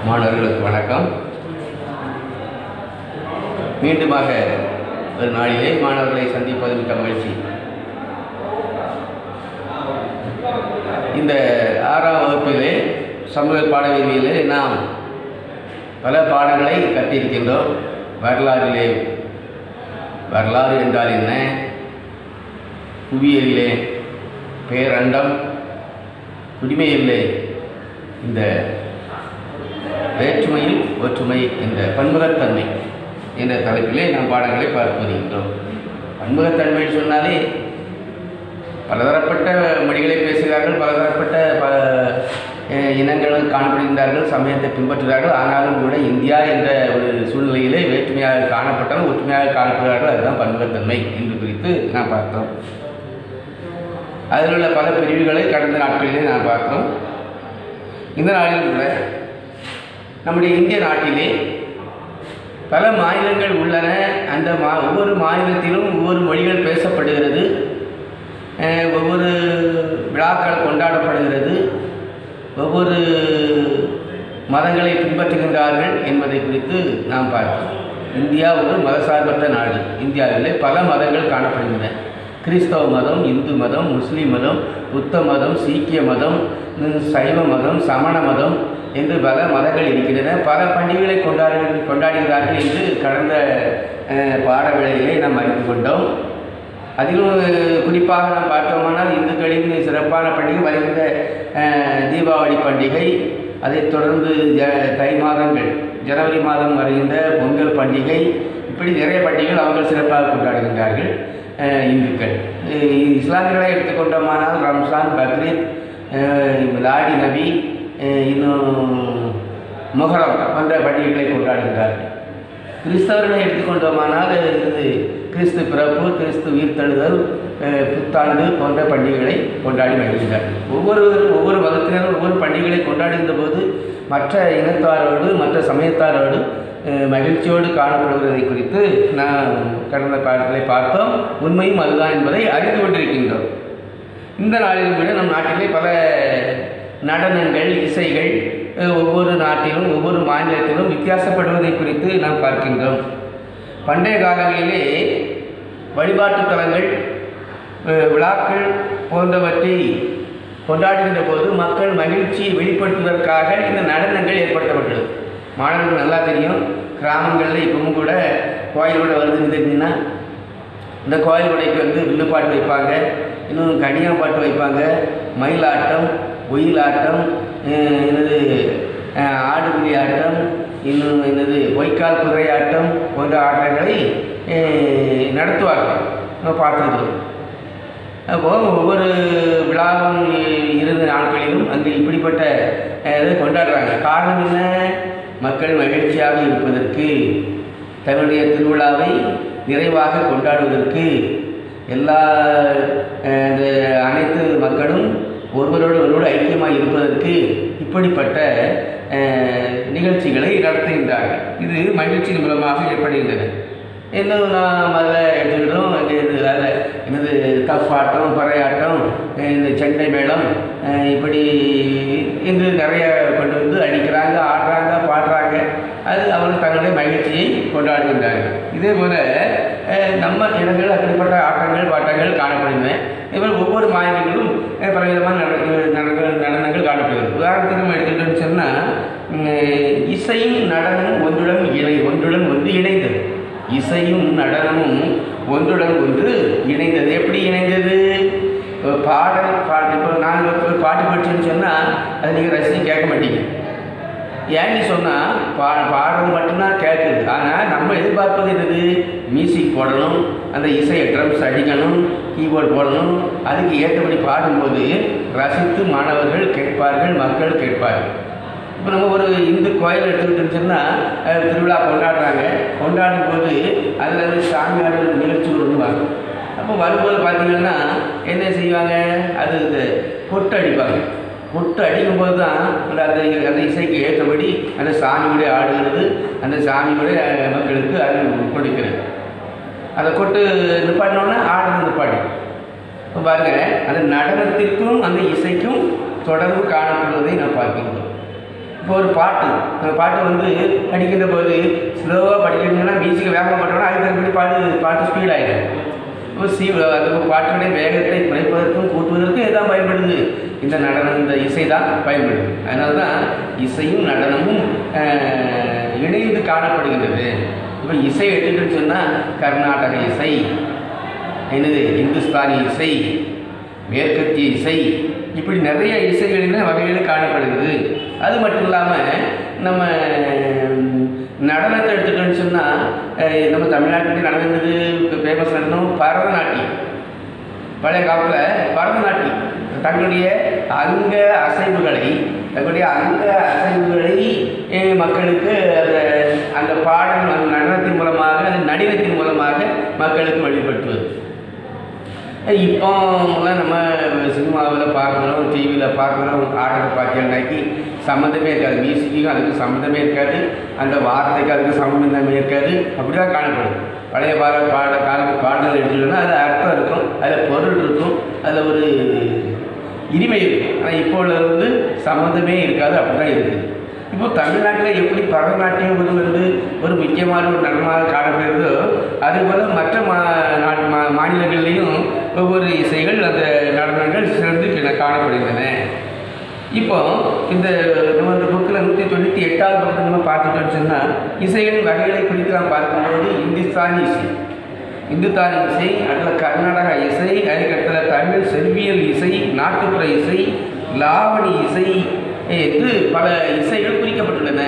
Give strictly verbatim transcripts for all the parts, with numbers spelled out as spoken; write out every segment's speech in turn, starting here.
மாணவர்களுக்கு வணக்கம். மீண்டுமாக ஒரு நாளிலே மாணவர்களை சந்திப்பது மிக்க மகிழ்ச்சி. இந்த ஆறாம் வகுப்பிலே சமூக பாடவியலிலே நாம் பல பாடங்களை கற்றிருக்கின்றோம். வரலாறிலே வரலாறு என்றால் என்ன, புவியியலிலே பேரண்டம், குடிமையிலே இந்த வேற்றுமையில் ஒற்றுமை என்ற பன்முகத்தன்மை என்ற தலைப்பிலே நாம் பாடங்களை பார்த்து வருகின்றோம். பன்முகத்தன்மை சொன்னாலே பலதரப்பட்ட மொழிகளை பேசுகிறார்கள், பலதரப்பட்ட ப இனங்கள் காணப்படுகின்றார்கள், சமயத்தை பின்பற்றுகிறார்கள். ஆனாலும் கூட இந்தியா என்ற ஒரு சூழ்நிலையிலே வேற்றுமையாக காணப்பட்டாலும் ஒற்றுமையாக காணப்படுகிறார்கள். அதுதான் பன்முகத்தன்மை என்று குறித்து நாம் பார்த்தோம். அதில் உள்ள பல பிரிவுகளை கடந்த நாட்களிலே நாம் பார்த்தோம். இந்த நாளில் கூட நம்முடைய இந்திய நாட்டிலே பல மாநிலங்கள் உள்ளன. அந்த மா ஒவ்வொரு மாநிலத்திலும் ஒவ்வொரு மொழிகள் பேசப்படுகிறது, ஒவ்வொரு விழாக்கள் கொண்டாடப்படுகிறது, ஒவ்வொரு மதங்களை பின்பற்றுகின்றார்கள் என்பதை குறித்து நாம் பார்த்தோம். இந்தியா ஒரு மதசார்பற்ற நாடு. இந்தியாவிலே பல மதங்கள் காணப்படுகின்றன. கிறிஸ்தவ மதம், இந்து மதம், முஸ்லீம் மதம், புத்த மதம், சீக்கிய மதம், சைவ மதம், சமண மதம் என்று பல மதங்கள் இருக்கின்றன. பல பண்டிகைகளை கொண்டாடு கொண்டாடுகிறார்கள் என்று கடந்த பாடவேளையிலே நாம் அறிந்து கொண்டோம். அதிலும் குறிப்பாக நாம் பார்த்தோமானால் இந்துக்களின் சிறப்பான பண்டிகை வருகின்ற தீபாவளி பண்டிகை, அதைத் தொடர்ந்து ஜ தை மாதங்கள் ஜனவரி மாதம் வருகின்ற பொங்கல் பண்டிகை, இப்படி நிறைய பண்டிகைகள் அவர்கள் சிறப்பாக கொண்டாடுகின்றார்கள் இந்துக்கள். இஸ்லாமியர்களை எடுத்துக்கொண்டோமானால் ரம்ஜான், பக்ரீத், லாடி நபி, இன்னும் முஹரம் போன்ற பண்டிகைகளை கொண்டாடுகிறார்கள். கிறிஸ்தவர்களை எடுத்துக்கொண்டோமானால் இது கிறிஸ்து பிறப்பு, கிறிஸ்து உயிர்த்தெழுதல், புத்தாண்டு போன்ற பண்டிகைகளை கொண்டாடி மகிழ்கிறார்கள். ஒவ்வொரு ஒவ்வொரு மதத்தினரும் ஒவ்வொரு பண்டிகைகளை கொண்டாடுகின்ற போது மற்ற இனத்தாரோடு மற்ற சமயத்தாரோடு மகிழ்ச்சியோடு காணப்படுவதை குறித்து நான் கடந்த பாடங்களை பார்த்தோம். உண்மையும் அதுதான் என்பதை அறிந்து கொண்டிருக்கின்றோம். இந்த நாளிலும் கூட நம் நாட்டிலே பல நடனங்கள், இசைகள் ஒவ்வொரு நாட்டிலும் ஒவ்வொரு மாநிலத்திலும் வித்தியாசப்படுவதை குறித்து நாம் பார்க்கின்றோம். பண்டைய காலங்களிலே வழிபாட்டு தலங்கள், விழாக்கள் போன்றவற்றை கொண்டாடுகின்ற போது மக்கள் மகிழ்ச்சியை வெளிப்படுத்துவதற்காக இந்த நடனங்கள் ஏற்படுத்தப்பட்டது. மாணவர்கள் நல்லா தெரியும், கிராமங்களில் இப்பவும் கூட கோயில் கூட வருதுன்னா இந்த கோயில் உடைக்கு வந்து வில்லுப்பாட்டு வைப்பாங்க, இன்னும் கனியா பாட்டு வைப்பாங்க, மயிலாட்டம், ஒயிலாட்டம், என்னது ஆடுபுலி ஆட்டம், இன்னும் என்னது பொய்க்கால் குதிரை ஆட்டம் போன்ற ஆட்டங்களை நடத்துவார்கள். நம்ம பார்த்துருக்கோம். அப்போது ஒவ்வொரு விழாவும் இருந்த நாட்களிலும் அங்கு இப்படிப்பட்ட இதை கொண்டாடுறாங்க. காரணம் என்ன? மக்கள் மகிழ்ச்சியாக இருப்பதற்கு, தன்னுடைய திருவிழாவை நிறைவாக கொண்டாடுவதற்கு, எல்லா இந்த அனைத்து மக்களும் ஒருவரோடு ஒருவரோடு ஐக்கியமாக இருப்பதற்கு இப்படிப்பட்ட நிகழ்ச்சிகளை நடத்துகின்றார்கள். இது மகிழ்ச்சியின் மூலமாக ஏற்படுகின்றன. இன்னும் நாம் அதில் எடுத்துக்கிட்டோம். அதில் என்னது கப்பாட்டம், பறையாட்டம், இந்த செண்டை மேளம், இப்படி இங்கு நிறைய கொண்டு வந்து அடிக்கிறாங்க, ஆடுறாங்க, பாடுறாங்க. அது அவர்கள் தங்களுடைய மகிழ்ச்சியை கொண்டாடுகின்றார்கள். இதே போல் நம்ம இடங்கள் அப்படிப்பட்ட ஆட்டங்கள், பாட்டங்கள் காணப்படுகின்றன. இவர் ஒவ்வொரு மாநிலங்களும் பலவிதமான நடனங்கள் நடனங்கள் காணப்படுகிறது. உதாரணத்துக்கு நம்ம எடுத்துக்கிட்டோம்னு சொன்னால், இசையும் நடனமும் ஒன்றுடன் இணை ஒன்றுடன் ஒன்று இணைந்தது. இசையும் நடனமும் ஒன்றுடன் ஒன்று இணைந்தது. எப்படி இணைந்தது? பாடல் பாட்டு இப்போ நாங்கள் ஒரு பாட்டு படிச்சோன்னு சொன்னால் அதை நீங்கள் ரசித்து கேட்க மாட்டீங்க. ஏன்னு சொன்னால் பா பாடுறது மட்டும்தான் கேட்குது. ஆனால் நம்ம எதிர்பார்ப்பது என்னது? மியூசிக் போடணும், அந்த இசையை ட்ரம்ஸ் அடிக்கணும், கீபோர்டு போடணும். அதுக்கு ஏற்றபடி பாடும்போது ரசித்து மாணவர்கள் கேட்பார்கள், மக்கள் கேட்பார்கள். இப்போ நம்ம ஒரு இந்து கோயில் எடுத்துக்கிட்டு சொன்னால் திருவிழா கொண்டாடுறாங்க. கொண்டாடும் போது அதில் வந்து சாமியார் நிகழ்ச்சி வருவாங்க. அப்போ வரும்போது பார்த்திங்கன்னா என்ன செய்வாங்க? அது இந்த கொட்டு அடிப்பாங்க. கொட்டு அடிக்கும்போது தான் அந்த அந்த இசைக்கு ஏற்றபடி அந்த சாமியுடைய ஆடுகிறது, அந்த சாமியுடைய மக்களுக்கு அது கொடுக்கிறது. அதை கொட்டு நிப்பாட்டினோன்னா ஆடுறது நிப்பாட்டி. இப்போ பாருங்கள், அந்த நடனத்திற்கும் அந்த இசைக்கும் தொடர்பு காணப்படுவதை நான் பார்க்கின்றோம். இப்போ ஒரு பாட்டு அந்த பாட்டு வந்து படிக்கின்ற போது ஸ்லோவாக படிக்கணும்னா மியூசிக்கை வேகமாக பண்ணுறோம்னா அதுக்கு தகுந்தபடி பாட்டு பாட்டு ஸ்பீட் ஆகிடும். இப்போ சி அந்த பாட்டுடைய வேகத்தை குறைப்பதற்கும் கூட்டுவதற்கும் எதான் பயன்படுது? இந்த நடனம் இந்த இசை தான் பயன்படுது. அதனால தான் இசையும் நடனமும் இணைந்து காணப்படுகின்றது. இப்போ இசை எடுத்துக்கிட்டு சொன்னால் கர்நாடக இசை, என்னது இந்துஸ்தானி இசை, மேற்கத்திய இசை, இப்படி நிறைய இசைகளில் வகைகளில் காணப்படுகிறது. அது மட்டும் இல்லாமல் நம்ம நடனத்தை எடுத்துக்கிட்டோன்னு சொன்னால் நம்ம தமிழ்நாட்டில் நடந்தது ஃபேமஸ் நடனம் பரதநாட்டியம். பழைய காலத்தில் பரதநாட்டியம் தங்களுடைய அங்க அசைவுகளை தங்களுடைய அங்க அசைவுகளை மக்களுக்கு அந்த அந்த பாடல் அந்த நடனத்தின் மூலமாக அந்த நடினத்தின் மூலமாக மக்களுக்கு வெளிப்படுத்துவது. இப்போலாம் நம்ம சினிமாவில் பார்க்குறோம், டிவியில் பார்க்குறோம், ஆடலை பார்க்கலாக்கி சம்மந்தமே இருக்காது. மியூசிக்கும் அதுக்கு சம்மந்தமே இருக்காது, அந்த வார்த்தைக்கு அதுக்கு சம்மந்தமே இருக்காது. அப்படி தான் காணப்படும். பழைய பாட பாட கால பாடல் எடுத்துக்கிட்டோம்னா அதில் அர்த்தம் இருக்கும், அதில் பொருள் இருக்கும், அதில் ஒரு இனிமை இருக்கும். ஆனால் இப்போ உள்ளது சம்மந்தமே இருக்காது, அப்படி தான் இருக்குது. இப்போது தமிழ்நாட்டில் எப்படி பரதநாட்டியம் வந்து ஒரு முக்கியமான ஒரு நடனமாக காணப்படுகிறதோ அதுபோல் மற்ற மா நாட்டு மா மாநிலங்கள்லேயும் ஒவ்வொரு இசைகள் அந்த நடனங்கள் சிறந்து காணப்படுகின்றன. இப்போ இந்த நம்ம இந்த புக்கில் நூற்றி தொண்ணூற்றி எட்டாவது பக்கத்தில் நம்ம பார்த்துட்டோம்னு சொன்னால் இசைகளின் வகைகளை குறித்து நாம் பார்க்கும்போது இந்துஸ்தானி இசை, இந்துஸ்தானி இசை, அதில் கர்நாடக இசை, அதுக்கடுத்த தமிழ் செவ்வியல் இசை, நாட்டுப்புற இசை, லாவணி இசை என்று பல இசைகள் குறிக்கப்பட்டுள்ளன.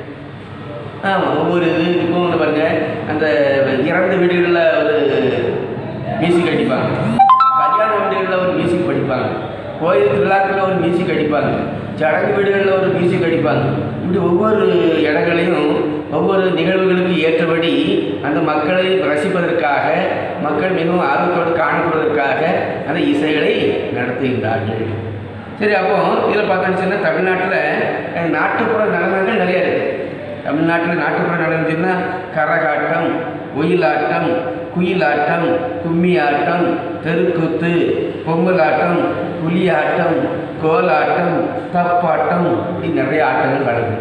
ஆமாம், ஒவ்வொரு இது இப்போ ஒன்று பாருங்க, அந்த இறந்த வீடுகளில் ஒரு மியூசிக் அடிப்பாங்க, கல்யாண வீடுகளில் ஒரு மியூசிக் படிப்பாங்க, கோயில் திருவிழாக்களில் ஒரு மியூசிக் அடிப்பாங்க, சடங்கு வீடுகளில் ஒரு மியூசிக் அடிப்பாங்க. இப்படி ஒவ்வொரு இடங்களையும் ஒவ்வொரு நிகழ்வுகளுக்கு ஏற்றபடி அந்த மக்களை ரசிப்பதற்காக, மக்கள் மிகவும் ஆர்வத்தோடு காணப்படுவதற்காக அந்த இசைகளை நடத்துகின்றார்கள். சரி, அப்போ இதில் பார்த்தோன்னு சொன்னால் தமிழ்நாட்டில் நாட்டுப்புற நடனங்கள் நிறையா இருக்குது. தமிழ்நாட்டில் நாட்டுப்புற நடனம் சொன்னால் கரகாட்டம், ஒயிலாட்டம், குயிலாட்டம், கும்மி ஆட்டம், தெருக்கூத்து, பொங்கலாட்டம், புலியாட்டம், கோலாட்டம், தப்பாட்டம், இப்படி நிறைய ஆட்டங்கள் நடக்குது.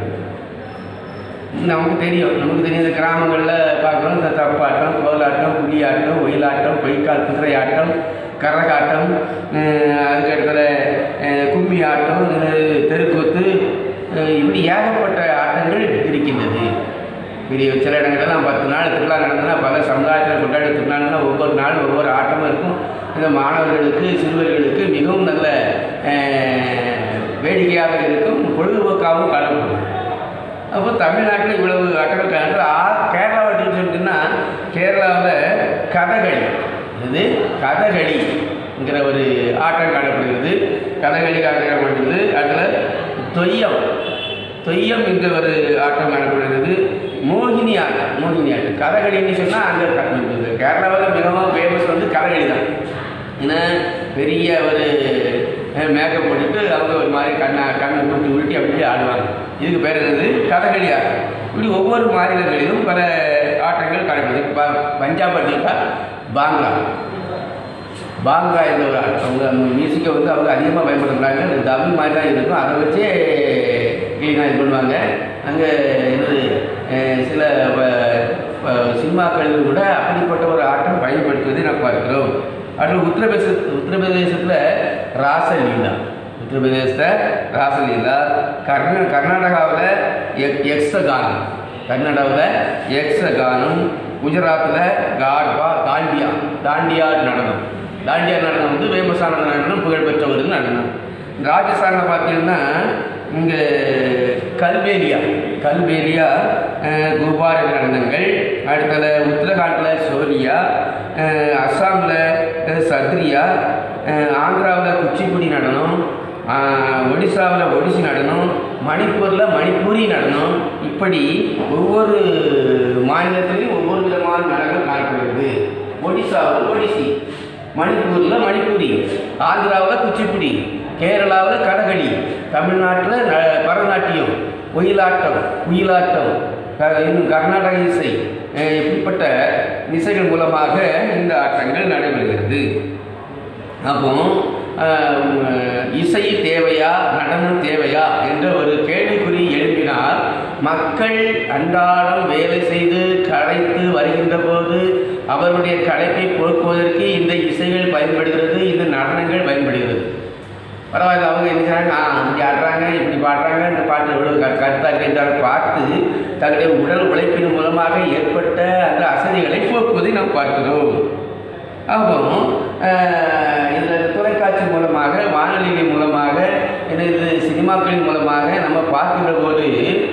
நமக்கு தெரியும் நமக்கு தெரியும் இந்த கிராமங்களில் பார்க்குறோம். இந்த தப்பாட்டம், கோலாட்டம், புலியாட்டம், ஒயிலாட்டம், பொய்க்கால் குதிரை ஆட்டம், கரகாட்டம், அதுக்கடுத்த கும்மி ஆட்டம், தெருக்கூத்து, இப்படி ஏகப்பட்ட ஆட்டங்கள் இருக்கின்றது. இப்படி சில இடங்கள்லாம் பத்து நாள் திருவிழா நடந்ததுன்னா பல சமுதாயத்தில் கொண்டாடி திருநாள்னா ஒவ்வொரு நாளும் ஒவ்வொரு ஆட்டமும் இருக்கும். இந்த மாணவர்களுக்கு சிறுவர்களுக்கு மிகவும் நல்ல வேடிக்கையாக இருக்கும், பொழுதுபோக்காகவும் காணப்படும். அப்போ தமிழ்நாட்டில் இவ்வளவு ஆட்டங்கள் காண கேரளாவை எடுத்துக்கிட்டோம்னா கேரளாவில் கதகளி, இது கதகளிங்கிற ஒரு ஆட்டம் காணப்படுகிறது. கதகளி காணப்படுகிறது. அதில் தொய்யம் தொய்யம் என்ற ஒரு ஆட்டம் காணப்படுகிறது. மோகினி ஆட்டம், மோகினி ஆட்டம். கதகளின்னு சொன்னால் அந்த கேரளாவில் மிகவும் ஃபேமஸ் வந்து கதகளி தான். ஏன்னா பெரிய ஒரு மேக்கப் போட்டுட்டு அவங்க ஒரு மாதிரி கண்ணை கண்ணை உருட்டி உருட்டி அப்படி ஆடுவாங்க. இதுக்கு பேர் என்னது? கதகளி ஆட்டம். இப்படி ஒவ்வொரு மாநிலங்களிலும் பல ஆட்டங்கள் காணப்படுது. இப்போ பஞ்சாப் எடுத்துக்கிட்டா பாங்க்ரா, பாங்க்ரா என்ற ஒரு ஆட்டம். அவங்க அந்த மியூசிக்கை வந்து அவங்க அதிகமாக பயன்படுத்துகிறாங்க. இந்த தமிழ் மாதிரி தான் இருக்கும், அதை வச்சே கிளீனாக இது பண்ணுவாங்க. அங்கே என்னது சில சினிமாக்களில் கூட அப்படிப்பட்ட ஒரு ஆட்டம் பயன்படுத்துவதை நாம் பார்க்கிறோம். அடுத்து உத்தரப்பிரதேச உத்தரப்பிரதேசத்தில் ராசலீலா, உத்தரப்பிரதேசத்தில் ராசலீலா. கர்நா கர்நாடகாவில் எக் யக்ஷகானம், கர்நாடகாவில் யக்ஷகானம். குஜராத்தில் கார்பா, தாண்டியா, தாண்டியா நடனம். தாண்டியா நடனம் வந்து ஃபேமஸான நடனம், புகழ்பெற்ற ஒரு நடனம். ராஜஸ்தானில் பார்த்தீங்கன்னா இங்கே கல்பேலியா, கல்பேலியா குபார நடனங்கள். அடுத்தது உத்தரகாண்டில் சோரியா, அஸ்ஸாமில் சத்ரியா, ஆந்திராவில் குச்சிப்புடி நடனம், ஒடிசாவில் ஒடிசி நடனம், மணிப்பூரில் மணிப்பூரி நடனம். இப்படி ஒவ்வொரு மாநிலத்திலையும் ஒவ்வொரு விதமான நடனம் காணப்படுகிறது. ஒடிசாவில் ஒடிசி, மணிப்பூரில் மணிப்பூரி, ஆந்திராவில் குச்சிப்புடி, கேரளாவில் கதகளி, தமிழ்நாட்டில் பரதநாட்டியம், ஒயிலாட்டம், குயிலாட்டம், இன்னும் கர்நாடக இசை. இப்படிப்பட்ட இசைகள் மூலமாக இந்த ஆட்டங்கள் நடைபெறுகிறது. அப்போ இசை தேவையா, நடனம் தேவையா என்ற ஒரு கேள்விக்குறி மக்கள் அன்றாடம் வேலை செய்து களைத்து வருகின்ற போது அவருடைய களைப்பை போக்குவதற்கு இந்த இசைகள் பயன்படுகிறது, இந்த நடனங்கள் பயன்படுகிறது. பரவாயில்ல, அவங்க என்ன செய்றாங்க, ஆ இப்படி ஆடுறாங்க, இப்படி பாடுறாங்க, இந்த பாட்டு எவ்வளோ க கருத்தாக இருந்தாலும் பார்த்து தன்னுடைய உடல் உழைப்பின் மூலமாக ஏற்பட்ட அந்த அசதிகளை போக்குவதை நாம் பார்க்கிறோம். அப்போ இந்த தொலைக்காட்சி மூலமாக, வானொலிகள் மூலமாக, இது சினிமாக்களின் மூலமாக நம்ம பார்க்கின்ற போது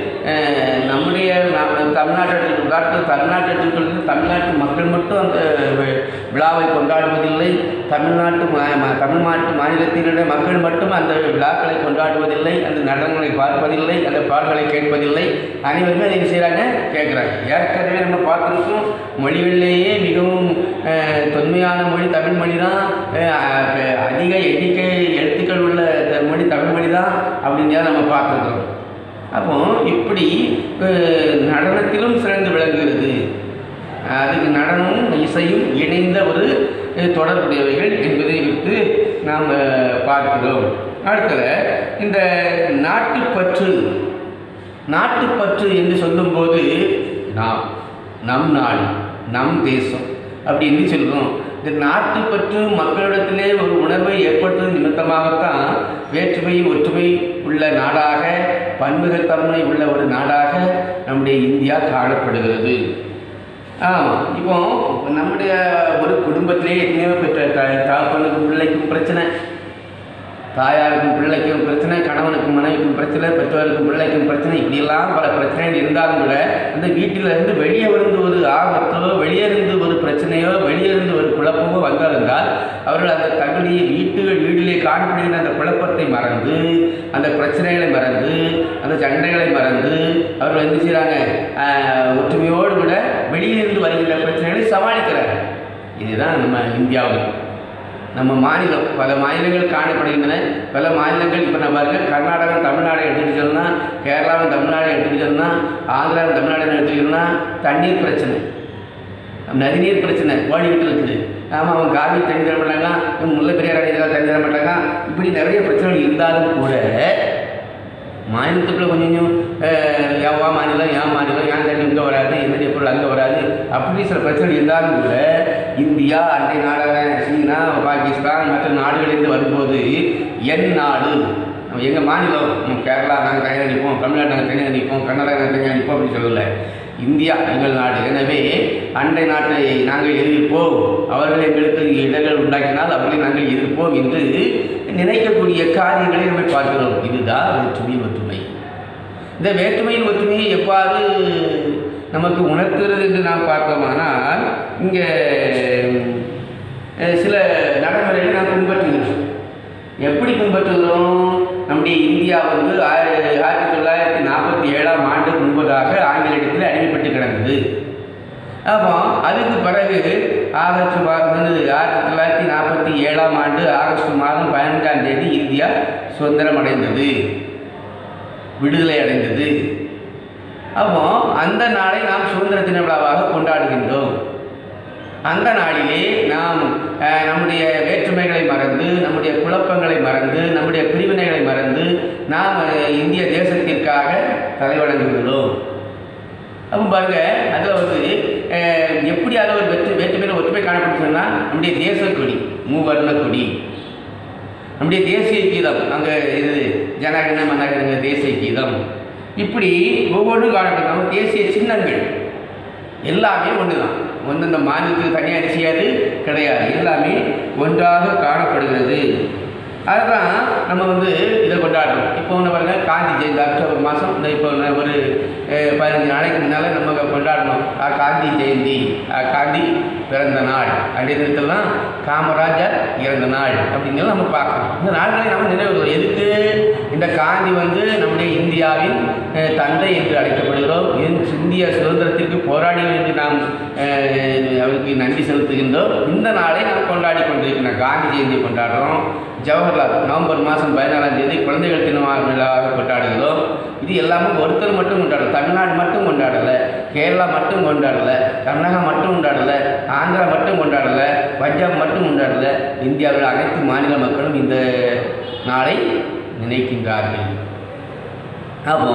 நம்முடைய தமிழ்நாட்டில் உதாரணத்தில் தமிழ்நாட்டில் தமிழ்நாட்டு மக்கள் மட்டும் அந்த விழாவை கொண்டாடுவதில்லை, தமிழ்நாட்டு தமிழ் நாட்டு மாநிலத்தினுடைய மக்கள் மட்டும் அந்த விழாக்களை கொண்டாடுவதில்லை, அந்த நடனங்களை பார்ப்பதில்லை, அந்த பாடல்களை கேட்பதில்லை. அனைவருமே அதை செய்கிறாங்க, கேட்குறாங்க. ஏற்கனவே நம்ம பார்த்துருக்கோம், மொழிகளிலேயே மிகவும் தொன்மையான மொழி தமிழ் மொழி தான், அதிக எண்ணிக்கை எழுத்துக்கள் உள்ள மொழி தமிழ் மொழி தான் அப்படின்னு நம்ம பார்த்துருக்கோம். அப்போ இப்படி நடனத்திலும் சிறந்து விளங்குகிறது. அதுக்கு நடனமும் இசையும் இணைந்த ஒரு தொடர்புடையவைகள் என்பதை விட்டு நாம் பார்க்கிறோம். அடுத்தது இந்த நாட்டுப்பற்று. நாட்டுப்பற்று என்று சொல்லும்போது நாம் நம் நாடு, நம் தேசம் அப்படி என்று சொல்கிறோம். இந்த நாட்டுப்பற்று மக்களிடத்திலே ஒரு உணர்வை ஏற்படுத்துவது நிமித்தமாகத்தான் வேற்றுமை ஒற்றுமை உள்ள நாடாக, பன்முகத்தன்மை உள்ள ஒரு நாடாக நம்முடைய இந்தியா காணப்படுகிறது. ஆமாம், இப்போ நம்முடைய ஒரு குடும்பத்திலே எத்தனையோ பெற்ற தாப்பனுக்கும் பிள்ளைக்கும் பிரச்சனை, தாயாருக்கும் பிள்ளைக்கும் பிரச்சனை, கணவனுக்கும் மனைவிக்கும் பிரச்சனை, பெற்றோருக்கும் பிள்ளைக்கும் பிரச்சனை, இப்படியெல்லாம் பல பிரச்சனைகள் இருந்தாலும் கூட அந்த வீட்டிலிருந்து வெளியே இருந்து ஒரு ஆபத்தோ, வெளியே இருந்து ஒரு பிரச்சனையோ, வெளியே இருந்து ஒரு குழப்பமோ வந்தால் அவர்கள் அந்த தகுதியை வீட்டுகள் வீட்டிலே காணப்படுகின்ற அந்த குழப்பத்தை மறந்து, அந்த பிரச்சனைகளை மறந்து, அந்த சண்டைகளை மறந்து அவர்கள் என்ன செய்கிறாங்க, ஒற்றுமையோடு கூட வெளியே இருந்து வருகின்ற பிரச்சனைகளை சமாளிக்கிறாங்க. இதுதான் நம்ம இந்தியாவில் நம்ம மாநிலம். பல மாநிலங்கள் காணப்படுகின்றன. பல மாநிலங்கள் இப்போ நம்ம பாருங்கள், கர்நாடகம் தமிழ்நாடை எடுத்துகிட்டு சொன்னால், கேரளாவும் தமிழ்நாடை எடுத்துகிட்டு சொன்னால், ஆந்திராவும் தமிழ்நாடு எடுத்துக்கிட்டோம்னா தண்ணீர் பிரச்சனை, நதிநீர் பிரச்சனை ஓடிக்கிட்டு இருக்குது. ஆமாம், அவங்க காவிரி தண்ணி தர மாட்டாங்க, முல்லை பெரியார் அணையெல்லாம் தண்ணி தர மாட்டாங்க. இப்படி நிறைய பிரச்சனைகள் இருந்தாலும் கூட மாநிலத்துக்குள்ள கொஞ்சம் கொஞ்சம் ஏவா மாநிலம், ஏன் மாநிலம், ஏன் தண்ணி இங்கே வராது, என்னுடைய பொருள் அங்கே வராது, அப்படி சில பிரச்சனைகள் இருந்தாலும் கூட இந்தியா அண்டை நாடான சீனா, பாகிஸ்தான் மற்ற நாடுகளிலிருந்து வரும்போது என் நாடு, எங்கள் மாநிலம் கேரளா நாங்கள் தனியாக நிற்போம், தமிழ்நாடு நாங்கள் தனியாக நிற்போம், கர்நாடகா நாங்கள் தனியாக நிற்போம் அப்படின்னு சொல்லலை. இந்தியா எங்கள் நாடு, எனவே அண்டை நாட்டை நாங்கள் எதிர்ப்போம், அவர்கள் எங்களுக்கு இடர்கள் உண்டாக்கினால் அவர்களை நாங்கள் எதிர்ப்போம் என்று நினைக்கக்கூடிய காரியங்களை நம்ம பார்க்கிறோம். இதுதான் வேற்றுமையின் ஒற்றுமை. இந்த வேற்றுமையின் ஒற்றுமையை எவ்வாறு நமக்கு உணர்த்துகிறது என்று நாம் பார்த்தோமானால், இங்கே சில நடைமுறைகளை நாம் பின்பற்றுகிறோம். எப்படி பின்பற்றுகிறோம்? நம்முடைய இந்தியா வந்து ஆயிரத்தி தொள்ளாயிரத்தி நாற்பத்தி ஏழாம் ஆண்டு முன்பதாக ஆங்கிலேயத்தில் அடிமைப்பட்டு கிடந்தது. அப்போ அதுக்கு பிறகு ஆகஸ்ட் வந்து ஆயிரத்தி தொள்ளாயிரத்தி நாற்பத்தி ஏழாம் ஆண்டு ஆகஸ்ட் மாதம் பதினஞ்சாம் தேதி இந்தியா சுதந்திரம் அடைந்தது, விடுதலை அடைந்தது. அப்போ அந்த நாளை நாம் சுதந்திர தின விழாவாக கொண்டாடுகின்றோம். அந்த நாளிலே நாம் நம்முடைய வேற்றுமைகளை மறந்து, நம்முடைய குழப்பங்களை மறந்து, நம்முடைய பிரிவினைகளை மறந்து நாம் இந்திய தேசத்திற்காக தலைவணங்குகிறோம். அப்போ பாருங்க, அதில் வந்து எப்படி அதில் ஒரு வெற்றி வேற்றுமையில் ஒற்றுமை காணப்படுச்சுன்னா, நம்முடைய தேச கொடி மூவர்ண கொடி, நம்முடைய தேசிய கீதம், அங்கே இது ஜனகண மனகண தேசிய கீதம், இப்படி ஒவ்வொன்றும் காணப்படும். நம்ம தேசிய சின்னங்கள் எல்லாமே ஒன்று தான். ஒன்று இந்த மாநிலத்துக்கு தனியாக அரிசியாது கிடையாது, எல்லாமே ஒன்றாக காணப்படுகிறது. அதுதான் நம்ம வந்து இதை கொண்டாடுறோம். இப்போ ஒன்று பாருங்க, காந்தி ஜெயந்தி அக்டோபர் மாதம் இந்த இப்போ ஒரு பதினஞ்சு நாளைக்கு முன்னால் நம்ம கொண்டாடணும் காந்தி ஜெயந்தி, காந்தி பிறந்த நாள் அப்படின்றதுலாம் காமராஜர் இறந்த நாள் அப்படிங்கிறது நம்ம பார்க்கணும். இந்த நாட்களை நம்ம நினைவு எதுக்கு? இந்த காந்தி வந்து நம்முடைய இந்தியாவின் தந்தை என்று அழைக்கப்படுகிறோம். இந்திய சுதந்திரத்திற்கு போராடிகள் என்று நாம் அவருக்கு நன்றி செலுத்துகின்றோம். இந்த நாளை நாம் கொண்டாடி கொண்டிருக்கிறோம். காந்தி ஜெயந்தி கொண்டாடுறோம். ஜவஹர்லால் நவம்பர் மாதம் பதினாலாம் தேதி குழந்தைகள் தின விழாவாக கொண்டாடுகிறோம். இது எல்லாமே ஒருத்தர் மட்டும் கொண்டாடலை, தமிழ்நாடு மட்டும் கொண்டாடலை, கேரளா மட்டும் கொண்டாடலை, கர்நாடகா மட்டும் கொண்டாடலை, ஆந்திரா மட்டும் கொண்டாடலை, பஞ்சாப் மட்டும் கொண்டாடலை. இந்தியாவில் அனைத்து மாநில மக்களும் இந்த நாளை நினைக்கின்றார்கள். அப்போ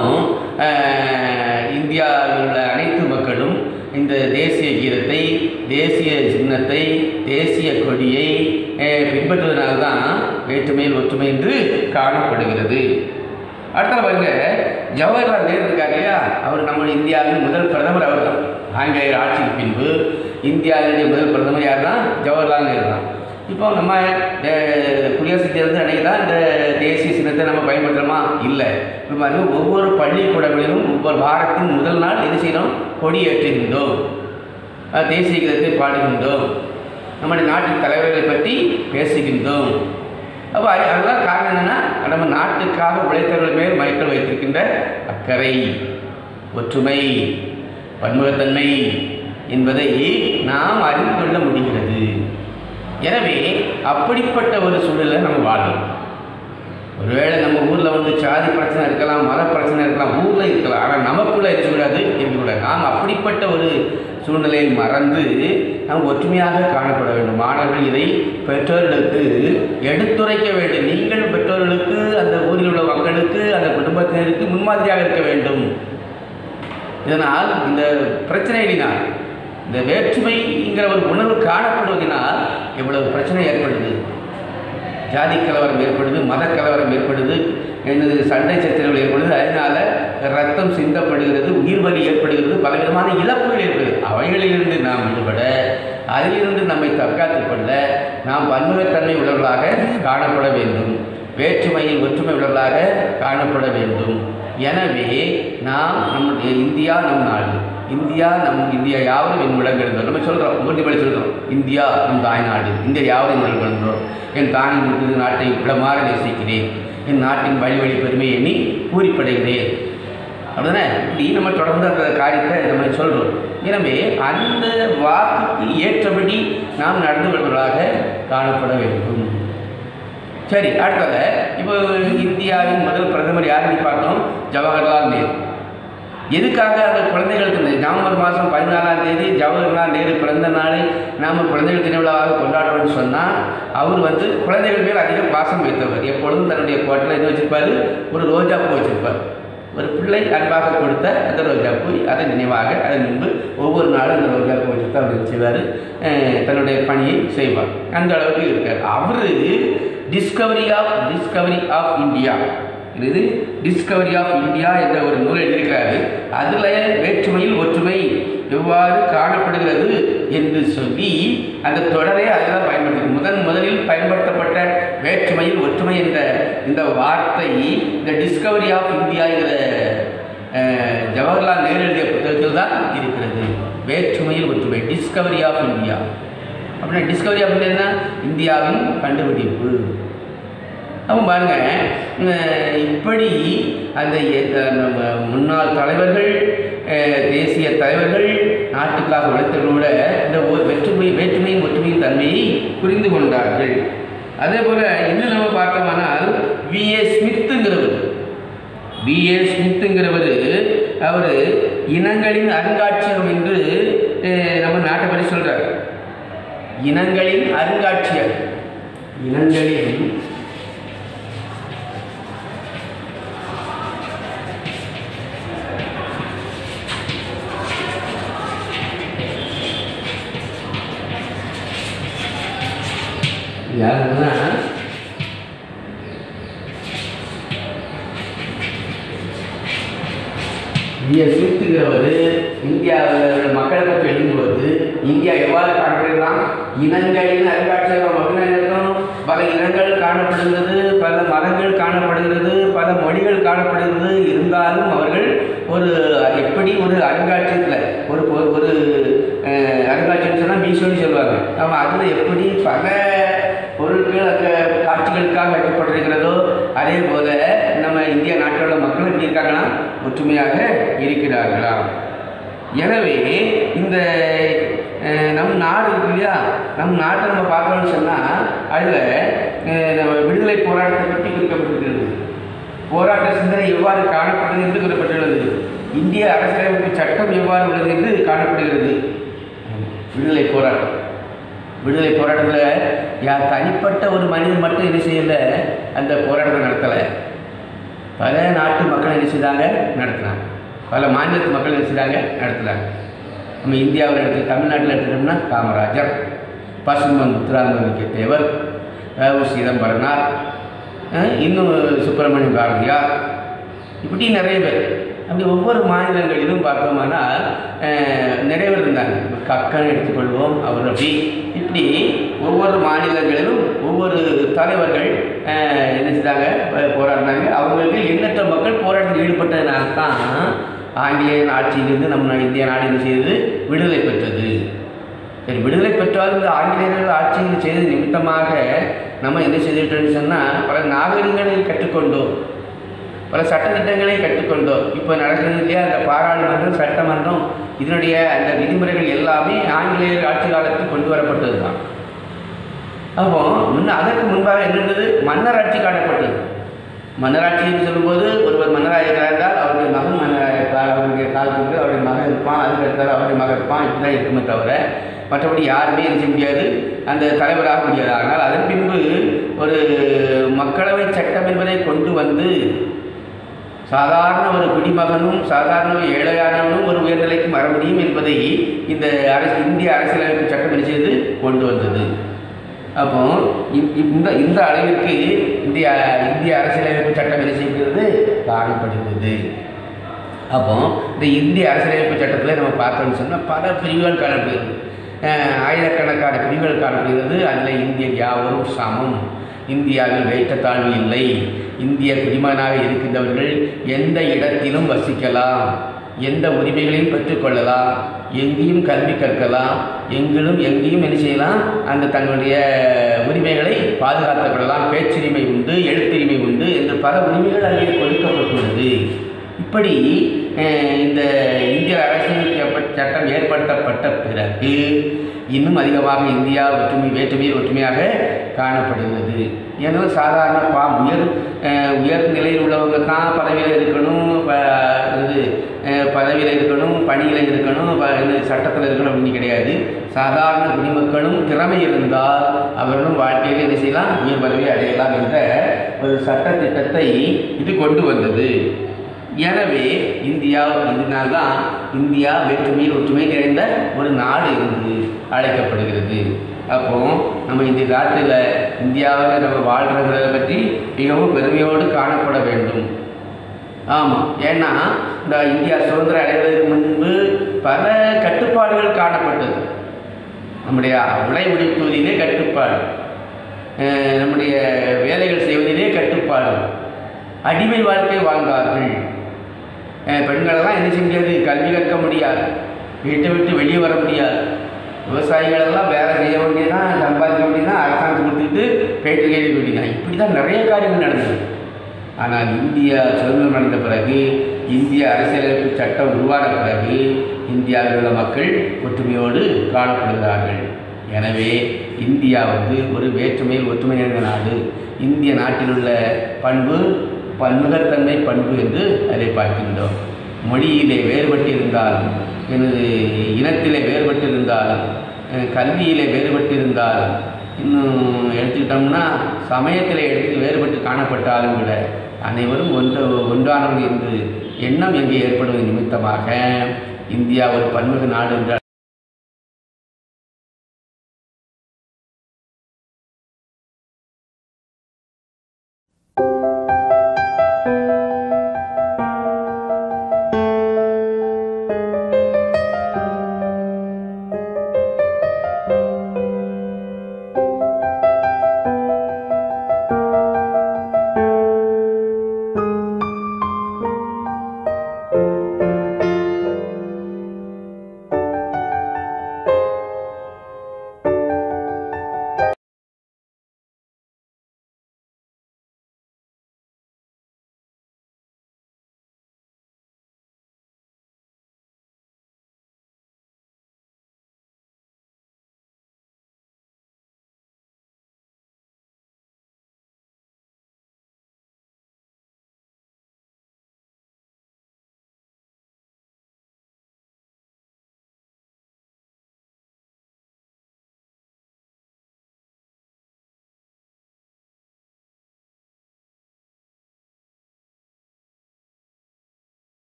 இந்தியாவில் உள்ள அனைத்து மக்களும் இந்த தேசிய கீதத்தை, தேசிய சின்னத்தை, தேசிய கொடியை பின்பற்றுவதனால்தான் வேற்றுமையில் ஒற்றுமை என்று காணப்படுகிறது. அடுத்த பாருங்க, ஜவஹர்லால் நேரு இருக்கார் இல்லையா, அவர் நம்ம இந்தியாவின் முதல் பிரதமர். அவர் தான் ஆங்கிலேயர் ஆட்சிக்கு பின்பு இந்தியாவினுடைய முதல் பிரதமர் யார் தான்? ஜவஹர்லால் நேரு தான். இப்போ நம்ம குடியரசு தேர்தல் அன்னைக்கு தான் இந்த தேசிய சின்னத்தை நம்ம பயன்படுத்துகிறோமா? இல்லை. இப்போ பாருங்கள், ஒவ்வொரு பள்ளிக்கூடங்களிலும் ஒவ்வொரு வாரத்தின் முதல் நாள் எது செய்யணும்? கொடி ஏற்றுகின்றோம், தேசிய கீதத்தை பாடுகின்றோம், நம்முடைய நாட்டின் தலைவர்களை பற்றி பேசுகின்றோம். அப்போ அதெல்லாம் காரணம் என்னென்னா, நம்ம நாட்டுக்காக உழைத்தவர்கள் மேல் மக்கள் வைத்திருக்கின்ற அக்கறை, ஒற்றுமை, பன்முகத்தன்மை என்பதை நாம் அறிந்து கொள்ள முடிகிறது. எனவே அப்படிப்பட்ட ஒரு சூழலில் நம்ம வாழணும். ஒருவேளை நம்ம ஊரில் வந்து சாதி பிரச்சனை இருக்கலாம், மத பிரச்சனை இருக்கலாம், ஊரில் இருக்கலாம், ஆனால் நமக்குள்ளே இருக்கக்கூடாது இருக்கக்கூடாது. நாம் அப்படிப்பட்ட ஒரு சூழ்நிலையை மறந்து நாம் ஒற்றுமையாக காணப்பட வேண்டும். மாணவர்கள் இதை பெற்றோர்களுக்கு எடுத்துரைக்க வேண்டும். நீங்கள் பெற்றோர்களுக்கு, அந்த ஊரில் உள்ள மக்களுக்கு, அந்த குடும்பத்தினருக்கு முன்மாதிரியாக இருக்க வேண்டும். இதனால் இந்த பிரச்சனைகளினால், இந்த வேற்றுமைங்கிற ஒரு உணர்வு காணப்படுவதனால் எவ்வளவு பிரச்சனை ஏற்படுது. ஜாதி கலவரம் ஏற்படுது, மத கலவரம் ஏற்படுது, எனது சண்டை சச்சரவுகள் ஏற்படுது, அதனால ரத்தம் சிந்தப்படுகிறது, உயிர் வலி ஏற்படுகிறது, பலவிதமான இழப்புகள் ஏற்படுகிறது. அவைகளிலிருந்து நாம் விடுபட, அதிலிருந்து நம்மை தற்காத்துக் கொள்ள நாம் பன்முகத்தன்மை உள்ளவர்களாக காணப்பட வேண்டும், வேற்றுமையில் ஒற்றுமை உள்ளவர்களாக காணப்பட வேண்டும். எனவே நாம் நம்முடைய இந்தியா நம் நாடு, இந்தியா நம் இந்தியா யாவரும் என் விளங்குகிறோம். நம்ம சொல்கிறோம், உறுதிப்படி சொல்கிறோம், இந்தியா நம் தாய்நாடு, இந்தியா யாவரும் விளங்குகிறோம். என் தாயின் இருக்கிற நாட்டை விடமாற நேசிக்கிறேன், என் நாட்டின் வழி வழி பெருமையை எண்ணி பூரிப்படைகிறேன். அப்படிதானே? இப்படி நம்ம தொடர்ந்து அந்த காரியத்தை நம்ம சொல்கிறோம். எனவே அந்த வாக்குக்கு ஏற்றபடி நாம் நடந்து கொள்வதாக காணப்பட வேண்டும். சரி, அடுத்தது இப்போ இந்தியாவின் முதல் பிரதமர் யாருன்னு பார்த்தோம்? ஜவஹர்லால் நேரு. எதுக்காக அந்த குழந்தைகளுக்கு நவம்பர் மாதம் பதினாலாம் தேதி ஜவஹர்லால் நேரு பிறந்த நாளை நாம் குழந்தைகள் திருவிழாவாக கொண்டாடுறோம்னு சொன்னால், அவர் வந்து குழந்தைகள் மேல் அதிக பாசம் வைத்தவர். எப்பொழுதும் தன்னுடைய கோட்டில் என்ன வச்சுருப்பார்? ஒரு ரோஜா பூ வச்சுருப்பார். ஒரு பிள்ளை அன்பாக கொடுத்த அந்த ரோஜா பூ, அதை நினைவாக அதன் முன்பு ஒவ்வொரு நாளும் அந்த ரோஜா பூ வச்சு தான் அவர் செய்வார், தன்னுடைய பணியை செய்வார். அந்த அளவுக்கு இருக்கார். அவர் discovery of discovery of India, இது டிஸ்கவரி ஆஃப் இந்தியா என்ற ஒரு நூல் எழுதியிருக்கிறாரு. அதில் வேற்றுமையில் ஒற்றுமை எவ்வாறு காணப்படுகிறது என்று சொல்லி அந்த தொடரை அதெல்லாம் பயன்படுத்தி முதன் முதலில் பயன்படுத்தப்பட்ட வேற்றுமையில் ஒற்றுமை என்ற இந்த வார்த்தை இந்த டிஸ்கவரி ஆஃப் இந்தியாங்கிற ஜவஹர்லால் நேரு எழுதிய புத்தகத்தில் தான் இருக்கிறது. வேற்றுமையில் ஒற்றுமை, டிஸ்கவரி ஆஃப் இந்தியா. அப்படின்னா டிஸ்கவரி ஆஃப் இந்தியா இந்தியாவின் கண்டுபிடிப்பு. அப்போ பாருங்க, இப்படி அந்த முன்னாள் தலைவர்கள், தேசிய தலைவர்கள், நாட்டுக்காக உழைத்தவர்களோட இந்த வேற்றுமை வேற்றுமையின் ஒற்றுமையின் தன்மையை புரிந்து கொண்டார்கள். அதே போல் இன்னும் நம்ம பார்த்தோம்னால் வி ஏ ஸ்மித்துங்கிறவர் வி ஏ ஸ்மித்துங்கிறவர் அவர் இனங்களின் அருங்காட்சியகம் என்று நம்ம நாட்டை பற்றி சொல்கிறார். இனங்களின் அருங்காட்சியகம், இனங்களின் யாருன்னா ஸ்மித்துங்கிறவர் இந்தியாவில் மக்களை பற்றி எழுதும்போது இந்தியா எவ்வாறு காணப்படுகிறான்? இனங்களின் அருங்காட்சியகம் அப்படின்னு இருக்கும். பல இனங்கள் காணப்படுகிறது, பல மதங்கள் காணப்படுகிறது, பல மொழிகள் காணப்படுகிறது. இருந்தாலும் அவர்கள் ஒரு எப்படி ஒரு அருங்காட்சியத்தில் ஒரு ஒரு அருங்காட்சியம் சொன்னால் மியூசியம்னு சொல்லுவாங்க. அவன் அதில் எப்படி பல பொருட்கள் அந்த காட்சிகளுக்காக வைக்கப்பட்டிருக்கிறதோ அதே போல் நம்ம இந்திய நாட்டில் உள்ள மக்கள் எப்படி இருக்காங்கன்னா ஒற்றுமையாக இருக்கிறார்களாம். எனவே இந்த நம் நாடு இருக்கு இல்லையா, நம் நாட்டை நம்ம பார்க்கணும்னு சொன்னால் அதில் நம்ம விடுதலை போராட்டத்தை பற்றி குறிக்கப்பட்டிருக்கிறது. போராட்ட சிந்தனை எவ்வாறு காணப்படுகிறது என்று குறிப்பிட்டுள்ளது. இந்திய அரசியலமைப்பு சட்டம் எவ்வாறு உள்ளது என்று காணப்படுகிறது. விடுதலை போராட்டம் விடுதலை போராட்டத்தில் யார் தனிப்பட்ட ஒரு மனிதன் மட்டும் என்ன செய்யலை, அந்த போராட்டத்தை நடத்தலை. பல நாட்டு மக்கள் என்ன செய்தாங்க, நடத்தினாங்க. பல மாநிலத்து மக்கள் என்ன செய்தாங்க, நடத்துகிறாங்க. நம்ம இந்தியாவில் எடுத்து தமிழ்நாட்டில் எடுத்துட்டோம்னா காமராஜர், பசும்பொன் முத்துராமலிங்க தேவர், ராவு சிதம்பரனார், இன்னும் சுப்பிரமணியம் பாரதியார், இப்படி நிறைய பேர். அப்படி ஒவ்வொரு மாநிலங்களிலும் பார்த்தோம்னா நிறைய பேர் இருந்தாங்க. கக்கன் எடுத்துக்கொள்வோம், அவர் அப்படி இப்படி ஒவ்வொரு மாநிலங்களிலும் ஒவ்வொரு தலைவர்கள் என்ன செய்தாங்க, போராடினாங்க. அவங்களுக்கு எண்ணற்ற மக்கள் போராட்டத்தில் ஈடுபட்டதுனால தான் ஆங்கிலேயன் ஆட்சியிலிருந்து நம்ம இந்திய நாடு என்ன செய்தது, விடுதலை பெற்றது. சரி, விடுதலை பெற்றாலும் இந்த ஆங்கிலேயர்கள் ஆட்சியில் செய்தது நிமித்தமாக நம்ம என்ன செய்துட்டோம்னு சொன்னால் பல நாகரிகங்களை கற்றுக்கொண்டோம், பல சட்டத்திட்டங்களை கற்றுக்கொண்டோம். இப்போ நடக்கிறது இல்லையா அந்த பாராளுமன்றம், சட்டமன்றம், இதனுடைய அந்த விதிமுறைகள் எல்லாமே ஆங்கிலேயர் ஆட்சி காலத்தில் கொண்டு வரப்பட்டது தான். அப்போ முன்ன அதற்கு முன்பாக என்னது, மன்னர் ஆட்சி காணப்பட்டது. மன்னராட்சின்னு சொல்லும்போது ஒருவர் மன்னராக இருந்தால் அவருடைய மகன் மன்னராக இருப்பார், அவருடைய காலத்துக்கு அவருடைய மகன் இருப்பான், அதுக்கு அடுத்தால் அவருடைய மகன் இருப்பான், இப்படி தான் இருக்குமே தவிர மற்றபடி யாருமே என்ன செய்ய முடியாது, அந்த தலைவராக முடியாது. ஆனால் அதன் பின்பு ஒரு மக்களவை சட்டம் என்பதை கொண்டு வந்து சாதாரண ஒரு குடிமகனும் சாதாரண ஏழையானவனும் ஒரு உயர்நிலைக்கு வர முடியும் என்பதை இந்த அரசு இந்திய அரசியலமைப்பு சட்டம் என்ன செய்து கொண்டு வந்தது. அப்போ இந்த இந்த அளவிற்கு இந்திய இந்திய அரசியலமைப்பு சட்டம் என்ன செய்கிறது, காணப்படுகிறது. அப்போ இந்த இந்திய அரசியலமைப்பு சட்டத்தில் நம்ம பார்த்தோம்னு சொன்னால் பல பிரிவுகள் காணப்படுகிறது, ஆயிரக்கணக்கான பிரிவுகள் காணப்படுகிறது. அதில் இந்தியர் யாவரும் சமம், இந்தியாவில் ஏற்றத்தாழ்வு இல்லை, இந்திய குடிமகனாக இருக்கின்றவர்கள் எந்த இடத்திலும் வசிக்கலாம், எந்த உரிமைகளையும் பெற்றுக்கொள்ளலாம், எங்கேயும் கல்வி கற்கலாம், எங்கிலும் எங்கேயும் என்ன செய்யலாம், அந்த தங்களுடைய உரிமைகளை பாதுகாத்துக் கொள்ளலாம், பேச்சுரிமை உண்டு, எழுத்துரிமை உண்டு என்று பல உரிமைகள் அங்கே கொடுக்கப்பட்டுள்ளது. இப்படி இந்த இந்திய அரசியல் சட்டம் ஏற்படுத்தப்பட்ட பிறகு இன்னும் அதிகமாக இந்தியா ஒற்றுமை வேற்றுமையில் ஒற்றுமையாக காணப்படுகிறது. ஏன்னா சாதாரண பா உயர் உயர் நிலையில் உள்ளவங்க தான் பதவியில் இருக்கணும், இது பதவியில் இருக்கணும், பணியில் இருக்கணும், சட்டத்தில் இருக்கணும் அப்படின்னு கிடையாது. சாதாரண குடிமக்களும் திறமை இருந்தால் அவர்களும் வாழ்க்கையில் என்ன செய்யலாம், உயர் பதவியை அடையலாம் என்ற ஒரு சட்ட திட்டத்தை இது கொண்டு வந்தது. எனவே இந்தியா இதனால்தான் இந்தியா வேற்றுமையில் ஒற்றுமை நிறைந்த ஒரு நாடு என்று அழைக்கப்படுகிறது. அப்போ நம்ம இந்த நாட்டில் இந்தியாவில் நம்ம வாழ்கிறத பற்றி மிகவும் பெருமையோடு காணப்பட வேண்டும். ஆமாம், ஏன்னா இந்த இந்தியா சுதந்திரம் அடைவதற்கு முன்பு பல கட்டுப்பாடுகள் காணப்பட்டது. நம்முடைய உடை உடுத்துவதிலே கட்டுப்பாடு, நம்முடைய வேலைகள் செய்வதிலே கட்டுப்பாடு, அடிமை வாழ்க்கை வாழ்ந்தார்கள். பெண்களெல்லாம் என்ன செய்ய முடியாது, கல்வி கற்க முடியாது, வீட்டை விட்டு வெளியே வர முடியாது, விவசாயிகளெல்லாம் வேலை செய்ய வேண்டியதான், சம்பாதிக்க வேண்டியதான், அரசாங்கம் கொடுத்துட்டு பேட்டு கேட்க வேண்டியதான். இப்படி தான் நிறைய காரியங்கள் நடந்தது. ஆனால் இந்தியா சுதந்திரம் அடைந்த பிறகு, இந்திய அரசியலமைப்பு சட்டம் உருவான பிறகு இந்தியாவில் உள்ள மக்கள் ஒற்றுமையோடு காணப்படுகிறார்கள். எனவே இந்தியா வந்து ஒரு வேற்றுமையில் ஒற்றுமை நிறைந்த நாடு. இந்திய நாட்டில் உள்ள பண்பு பன்முகத்தன்மை பண்பு என்று அதை பார்க்கின்றோம். மொழியிலே வேறுபட்டிருந்தாலும், எனது இனத்திலே வேறுபட்டிருந்தாலும், கல்வியிலே வேறுபட்டிருந்தாலும், இன்னும் எடுத்துக்கிட்டோம்னா சமயத்தில் எடுத்து வேறுபட்டு காணப்பட்டாலும் விட அனைவரும் ஒன்று ஒன்றானவர்கள் என்று எண்ணம் எங்கே ஏற்படுவது நிமித்தமாக இந்தியா ஒரு பன்முக நாடு என்று